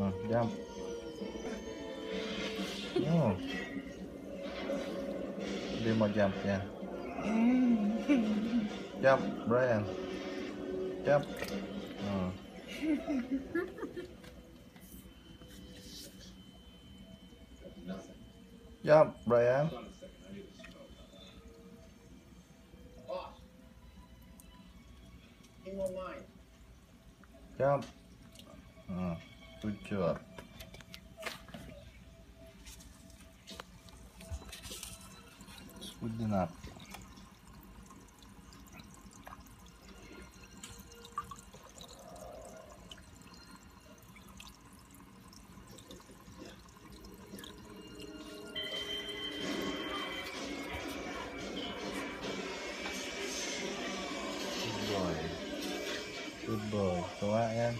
Jump. Oh. Hindi mo jump yan. Jump, Brian. Jump. Jump, Brian. Jump. Good job. It's good enough. Good boy. Tuwa yan.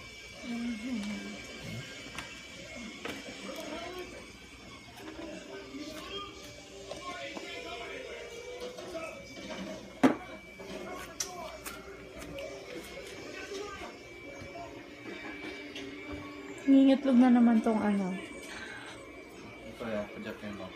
Ngingitlog na naman tong ano. Ito yan. Pajakin mo.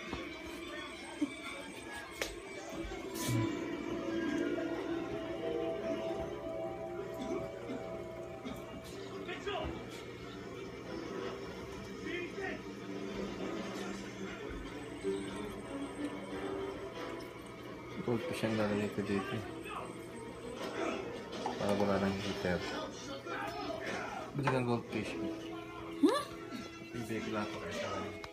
Goldfish ang lalagay ko dito. Para wala ng heater. Bili kang goldfish. Bibigla ko kayo sa